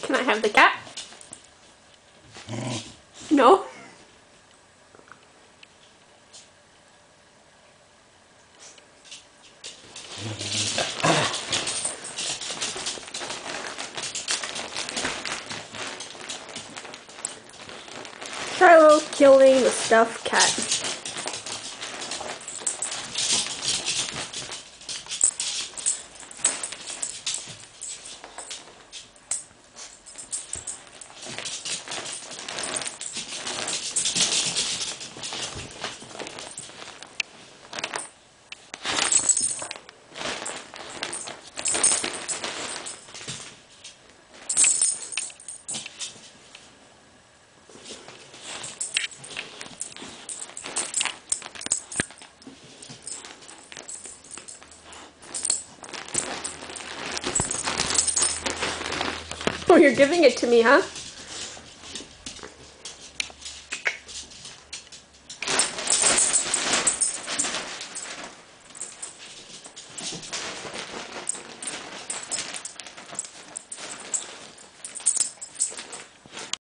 Can I have the cat? No? Shiloh killing the stuffed cat. Oh, you're giving it to me, huh?